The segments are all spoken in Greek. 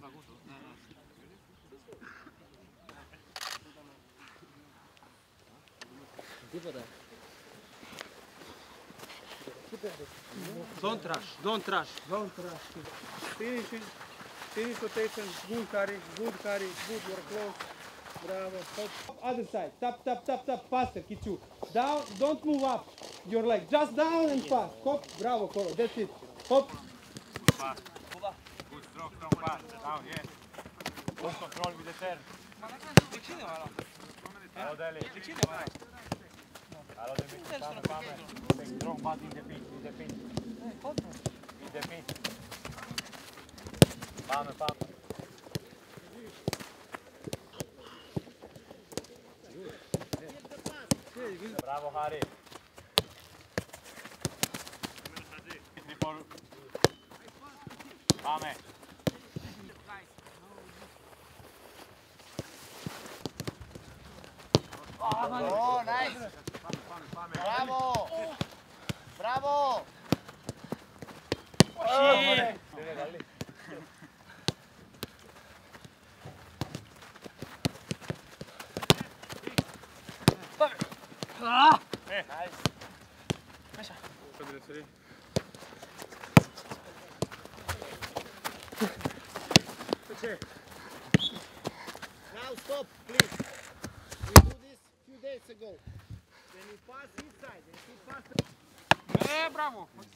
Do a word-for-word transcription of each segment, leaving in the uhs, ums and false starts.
Don't rush, don't rush, don't rush. Finish it, finish rotation, good carry, good carry, good work close. Bravo. Hop. Other side, tap, tap, tap, tap, faster, Kichu. Down, don't move up your leg, just down and pass. Hop, bravo, Kolo, that's it. Hop. Good pass. Good, strong, strong pass. Down, yes. Good control with the turn. Hello, Deli. Hello, Deli. Πάμε, πάμε. Strong pass in the pitch, in the pitch. In the pitch. Πάμε, πάμε. Μπράβο, Χάρη. Πάμε. Oh, nice. Bravo. Bravo. Nice. Μέσα. Now stop, please. We do this few days ago. When you pass inside, and you pass. Ε, μπράβο, οκ.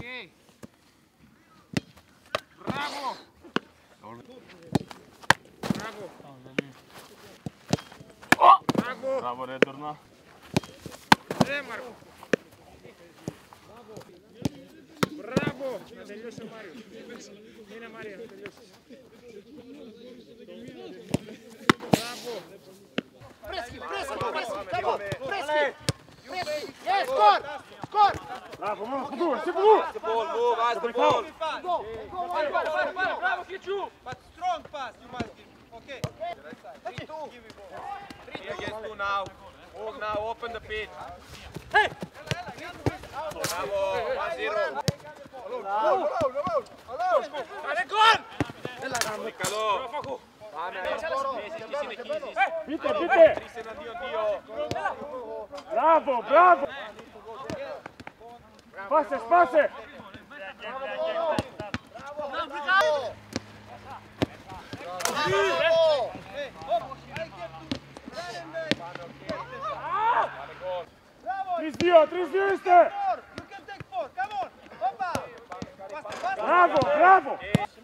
Μπράβο. Μπράβο. Μπράβο. Μπράβο, ρε, τουρνά. Ε, Μάρκο. Μπράβο. Να τελειώσει ο Μάριος. Είναι Μάρια, να τελειώσεις. Μπράβο. Preski, preski, preski, come on, preski. Yes, score, score. Bravo, move, move, move. The ball, move, as the ball. Go, go, Fire, fire, fire, fire. Bravo, Kichu. But strong pass you must give. Okay. three two. Three against two now. Move now, open the pitch. Hey. Bravo, one zero. Πάρε γκολ. Καλό. Πάμε. Εσύ συνεχίζεις. Πείτε, πείτε. Τρεις εναντίον δύο. Μπράβο, μπράβο. Σπάσε, σπάσε. Τρεις δύο, τρεις δύο είστε. Μπράβο, μπράβο.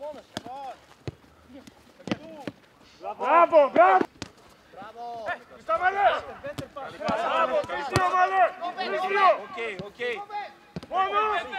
Μπράβο, μπράβο. Στα μαλέ. Μπράβο, τρεις δύο μαλέ. Τρεις δύο. Οκ, οκ. Μόνος.